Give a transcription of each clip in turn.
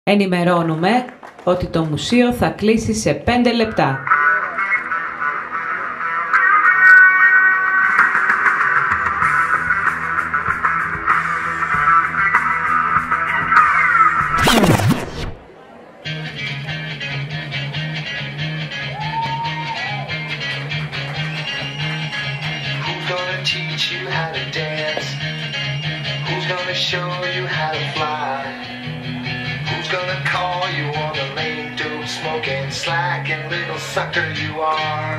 Ενημερώνουμε ότι το μουσείο θα κλείσει σε 5 λεπτά. Teach you how to dance? Who's gonna show you how to fly? Who's gonna call you on the lame dope smoking slacking little sucker you are?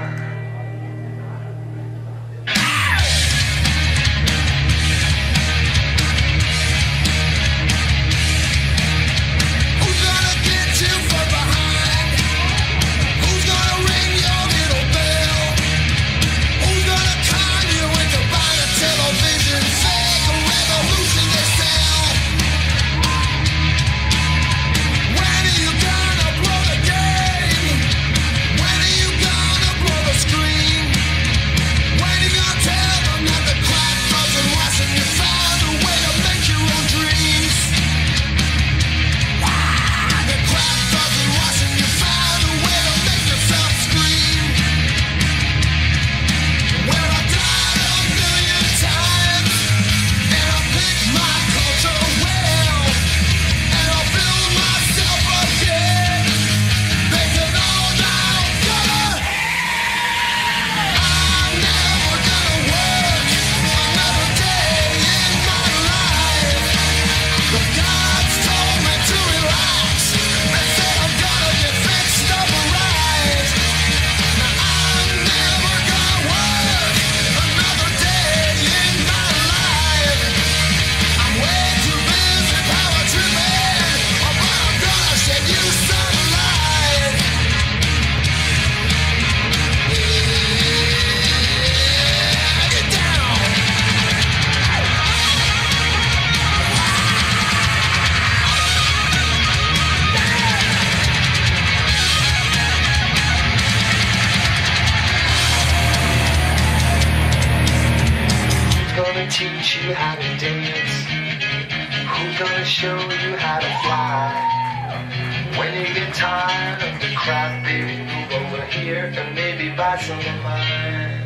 Teach you how to dance? Who's gonna show you how to fly? When you get tired of the crap, baby, move over here and maybe buy some of mine.